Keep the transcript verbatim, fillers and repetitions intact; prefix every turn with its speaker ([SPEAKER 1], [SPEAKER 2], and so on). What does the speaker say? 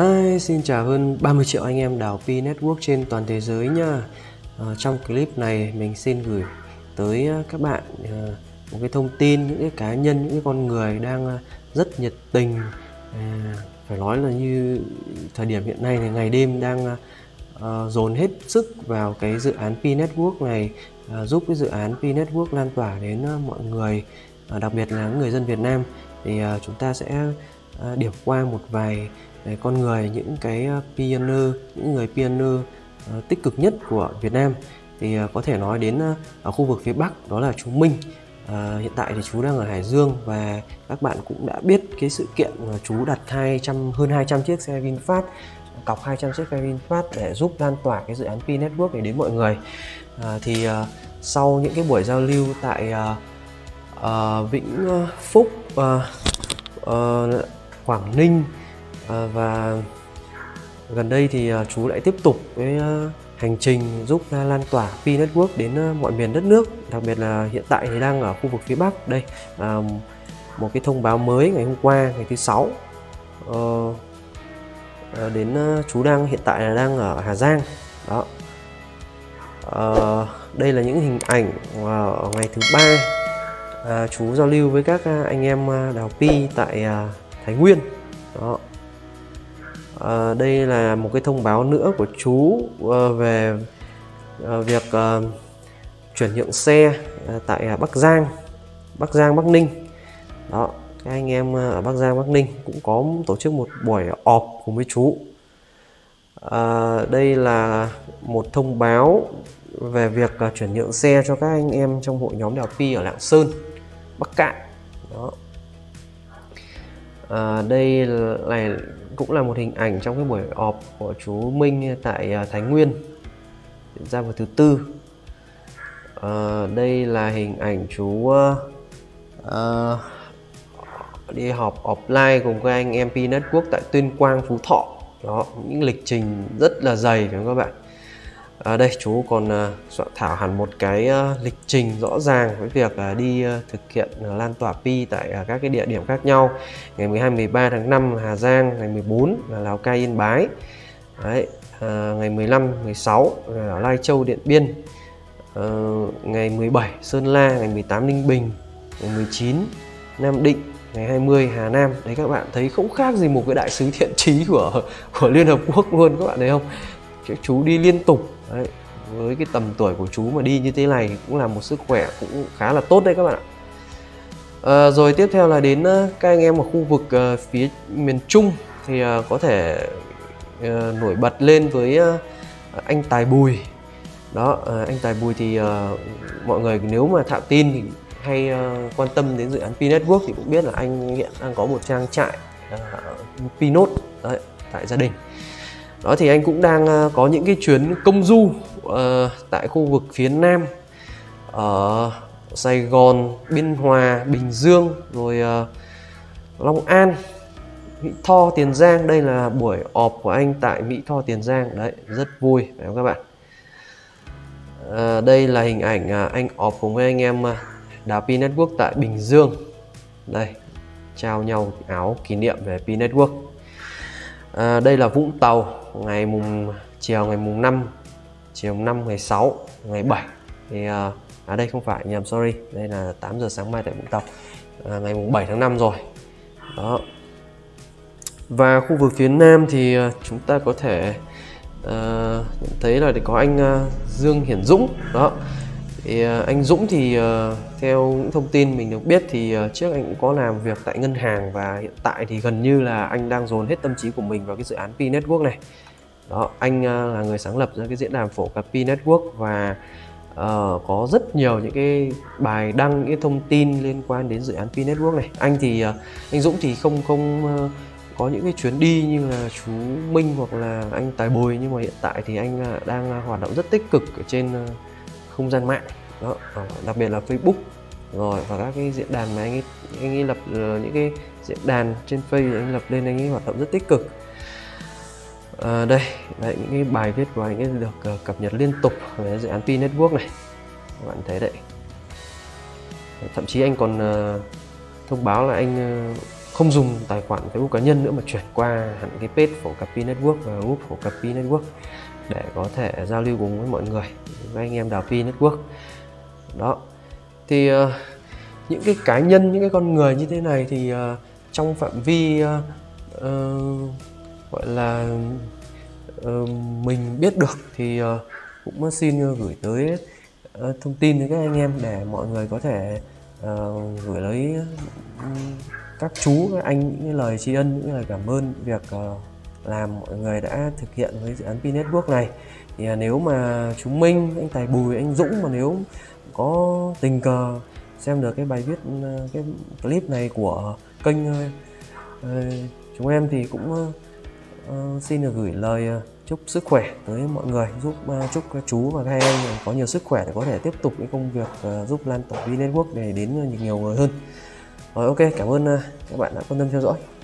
[SPEAKER 1] Hi, xin chào hơn ba mươi triệu anh em đào Pi Network trên toàn thế giới nha. À, trong clip này mình xin gửi tới các bạn à, một cái thông tin, những cái cá nhân, những cái con người đang rất nhiệt tình, à, phải nói là như thời điểm hiện nay thì ngày đêm đang à, dồn hết sức vào cái dự án Pi Network này, à, giúp cái dự án Pi Network lan tỏa đến mọi người, à, đặc biệt là người dân Việt Nam. Thì à, chúng ta sẽ à, điểm qua một vài Để con người, những cái pioneer, những người pioneer uh, tích cực nhất của Việt Nam. Thì uh, có thể nói đến uh, ở khu vực phía Bắc, đó là chú Minh. uh, Hiện tại thì chú đang ở Hải Dương, và các bạn cũng đã biết cái sự kiện mà chú đặt hai trăm, hơn hai trăm chiếc xe VinFast, cọc hai trăm chiếc xe VinFast để giúp lan tỏa cái dự án Pi Network này đến mọi người. uh, Thì uh, sau những cái buổi giao lưu tại uh, uh, Vĩnh Phúc, uh, uh, Quảng Ninh, À, và gần đây thì uh, chú lại tiếp tục cái uh, hành trình giúp uh, lan tỏa Pi Network đến uh, mọi miền đất nước, đặc biệt là hiện tại thì đang ở khu vực phía Bắc. Đây uh, một cái thông báo mới ngày hôm qua, ngày thứ sáu, uh, uh, đến uh, chú đang hiện tại là đang ở Hà Giang đó. Uh, đây là những hình ảnh uh, ở ngày thứ ba, uh, chú giao lưu với các uh, anh em uh, đào Pi tại uh, Thái Nguyên đó. À, đây là một cái thông báo nữa của chú uh, về uh, việc uh, chuyển nhượng xe uh, tại uh, Bắc Giang, Bắc Giang, Bắc Ninh đó. Các anh em uh, ở Bắc Giang, Bắc Ninh cũng có tổ chức một buổi họp cùng với chú. Uh, đây là một thông báo về việc uh, chuyển nhượng xe cho các anh em trong hội nhóm đào Pi ở Lạng Sơn, Bắc Kạn đó. À, đây là cũng là một hình ảnh trong cái buổi họp của chú Minh tại Thái Nguyên diễn ra vào thứ tư. À, đây là hình ảnh chú uh, đi họp offline cùng các anh em Pi Network tại Tuyên Quang, Phú Thọ đó. Những lịch trình rất là dày phải không các bạn? À, đây chú còn uh, soạn thảo hẳn một cái uh, lịch trình rõ ràng với việc uh, đi uh, thực hiện uh, lan tỏa Pi tại uh, các cái địa điểm khác nhau. Ngày mười hai, mười ba tháng năm Hà Giang, ngày mười bốn là Lào Cai, Yên Bái. Đấy, uh, ngày mười lăm, mười sáu là Lai Châu, Điện Biên. Uh, ngày mười bảy Sơn La, ngày mười tám Ninh Bình, ngày mười chín Nam Định, ngày hai mươi Hà Nam. Đấy, các bạn thấy không khác gì một cái đại sứ thiện chí của của Liên Hợp Quốc luôn, các bạn thấy không? Chú đi liên tục. Đấy, với cái tầm tuổi của chú mà đi như thế này cũng là một sức khỏe cũng khá là tốt đấy các bạn ạ. À, rồi tiếp theo là đến các anh em ở khu vực uh, phía miền Trung thì uh, có thể uh, nổi bật lên với uh, anh Tài Bùi đó. Uh, anh Tài Bùi thì uh, mọi người nếu mà thạo tin thì hay uh, quan tâm đến dự án Pi Network thì cũng biết là anh hiện đang có một trang trại uh, Pinot đấy, tại gia đình. Đó thì anh cũng đang có những cái chuyến công du uh, tại khu vực phía Nam, ở Sài Gòn, Biên Hòa, Bình Dương, rồi uh, Long An, Mỹ Tho, Tiền Giang. Đây là buổi họp của anh tại Mỹ Tho, Tiền Giang. Đấy, rất vui phải không các bạn? Uh, đây là hình ảnh uh, anh họp cùng với anh em uh, đào Pi Network tại Bình Dương. Đây, trao nhau áo kỷ niệm về Pi Network. À, đây là Vũng Tàu, ngày mùng chiều ngày mùng năm, chiều năm, ngày sáu, ngày bảy thì à, à đây không phải, nhầm, sorry, đây là tám giờ sáng mai tại Vũng Tàu, à, ngày mùng bảy tháng năm rồi đó. Và khu vực phía Nam thì à, chúng ta có thể à, thấy là có anh à, Dương Hiển Dũng đó. Thì uh, anh Dũng thì uh, theo những thông tin mình được biết thì uh, trước anh cũng có làm việc tại ngân hàng, và hiện tại thì gần như là anh đang dồn hết tâm trí của mình vào cái dự án Pi Network này đó. Anh uh, là người sáng lập ra cái diễn đàn phổ cập Pi Network, và uh, có rất nhiều những cái bài đăng, những cái thông tin liên quan đến dự án Pi Network này. Anh thì uh, anh Dũng thì không không uh, có những cái chuyến đi như là chú Minh hoặc là anh Tài Bùi, nhưng mà hiện tại thì anh uh, đang uh, hoạt động rất tích cực ở trên uh, không gian mạng đó, đặc biệt là Facebook rồi, và các cái diễn đàn mà anh ấy, anh ấy lập uh, những cái diễn đàn trên Facebook anh lập lên, anh ấy hoạt động rất tích cực. À, đây đấy, những cái bài viết của anh ấy được uh, cập nhật liên tục về dự án Pi Network này, các bạn thấy đấy. Thậm chí anh còn uh, thông báo là anh uh, không dùng tài khoản Facebook cá nhân nữa mà chuyển qua hẳn cái page Phổ Cập Pi Network và group Phổ Cập Pi Network để có thể giao lưu cùng với mọi người, với anh em đào Pi Network. Đó thì uh, những cái cá nhân, những cái con người như thế này thì uh, trong phạm vi uh, uh, gọi là uh, mình biết được thì uh, cũng xin gửi tới uh, thông tin đến các anh em để mọi người có thể uh, gửi lấy uh, các chú, các anh những cái lời tri ân, những lời cảm ơn việc uh, làm mọi người đã thực hiện với dự án Pi Network này. Thì uh, nếu mà chú Minh, anh Tài Bùi, anh Dũng mà nếu có tình cờ xem được cái bài viết, cái clip này của kênh uh, chúng em thì cũng uh, uh, xin được gửi lời uh, chúc sức khỏe tới mọi người, giúp uh, chúc các chú và các anh có nhiều sức khỏe để có thể tiếp tục cái công việc uh, giúp lan tỏa Pi Network này đến nhiều người hơn. Rồi, ok, cảm ơn uh, các bạn đã quan tâm theo dõi.